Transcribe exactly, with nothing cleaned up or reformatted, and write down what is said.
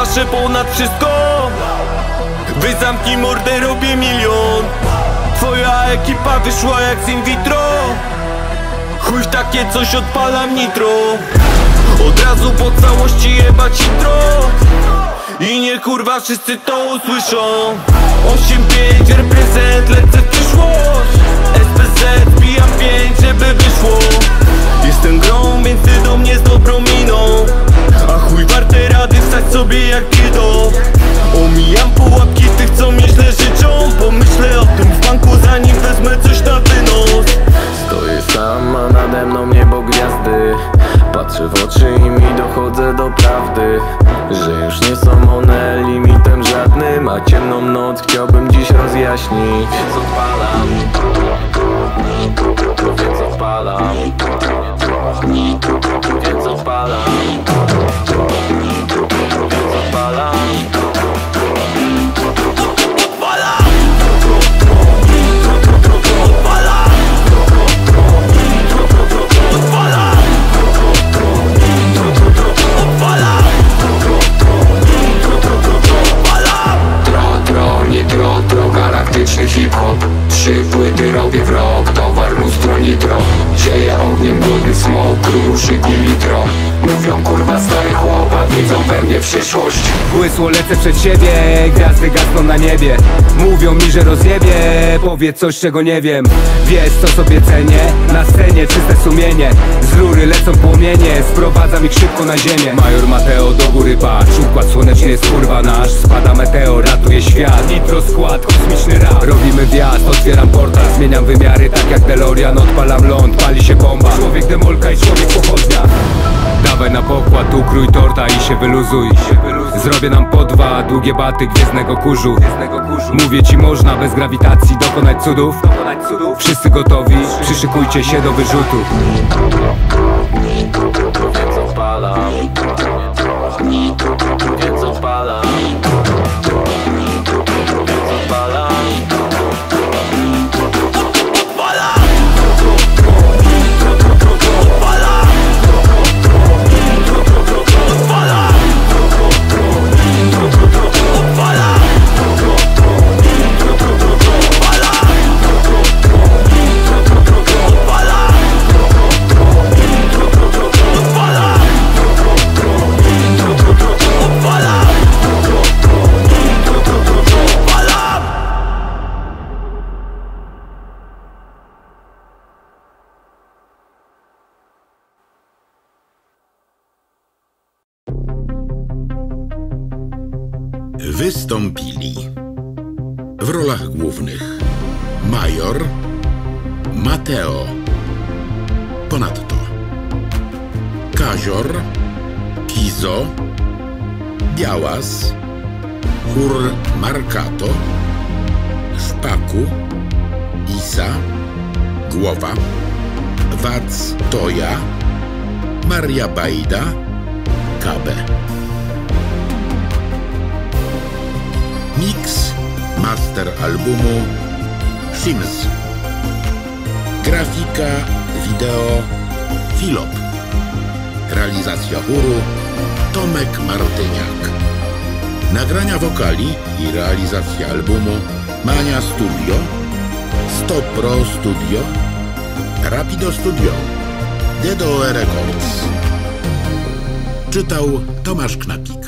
zawsze ponad wszystko. Wy zamknij mordę, robię milion. Twoja ekipa wyszła jak z in vitro. Chuj w takie coś, odpalam nitro. Od razu po całości jebać intro. I nie kurwa wszyscy to usłyszą. Osiem pięć reprezent, lecę w przyszłość. S P Z wbijam pięć, żeby wyszło. Jestem grą, więc ty do mnie z dobrą miną. A chuj warte rady wstać sobie jak dildo. Omijam pułapki tych, co mnie źle życzą. Pomyślę o tym w banku, zanim wezmę coś na wynos. Stoję sam, a nade mną niebo gwiazdy. Patrzę w oczy i mi dochodzę do prawdy, że już nie są one limitem żadnym, a ciemną noc chciałbym dziś rozjaśnić. Więc odpalam, więc odpalam, więc odpalam, więc odpalam. Galaktyczny hip-hop. Trzy płyty robię w rok. Towar, lustro, nitro. Zieja ogniem brudny smok. Ruszy litro. Mówią kurwa stary chłopak, widzą we mnie przyszłość. Błysło lecę przed siebie, gwiazdy gasną na niebie. Mówią mi, że rozjebie, powiedz coś czego nie wiem. Wiesz co sobie cenię, na scenie czyste sumienie. Z rury lecą płomienie, sprowadzam ich szybko na ziemię. Major Mateo do góry patrz, układ słoneczny jest kurwa nasz. Spada meteor, ratuje świat, nitro skład, kosmiczny rap. Robimy wjazd, otwieram portal, zmieniam wymiary tak jak DeLorean. Odpalam ląd, pali się bomba. Człowiek demolka i człowiek pochodnia. Dawaj na pokład, ukrój torta i się wyluzuj. Zrobię nam po dwa długie baty gwiezdnego kurzu. Mówię ci, można bez grawitacji dokonać cudów. Wszyscy gotowi, przyszykujcie się do wyrzutu. Więc odpalam, więc odpalam, więc odpalam. Wystąpili w rolach głównych Major, Mateo, ponadto Kazior, Kizo, Białas, Chór Markato, Szpaku, Isa, Głowa, Wac Toja, Maria Bajda, Kabe. Mix, master albumu Sims. Grafika, wideo Filop. Realizacja chóru Tomek Martyniak. Nagrania wokali i realizacja albumu Mania Studio, sto Pro Studio, Rapido Studio, D D O E Records. Czytał Tomasz Knapik.